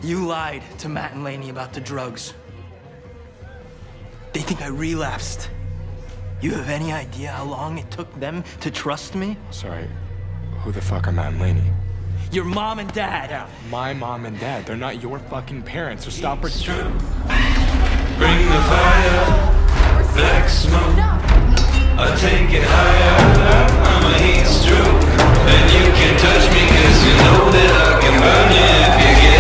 You lied to Matt and Laney about the drugs. They think I relapsed. You have any idea how long it took them to trust me? Sorry, who the fuck are Matt and Laney? Your mom and dad. Yeah, my mom and dad. They're not your fucking parents, so stop pretending. Bring the fire, black smoke. I take it higher, I'm a heat stroke. And you can touch me 'cause you know that I can burn you if you get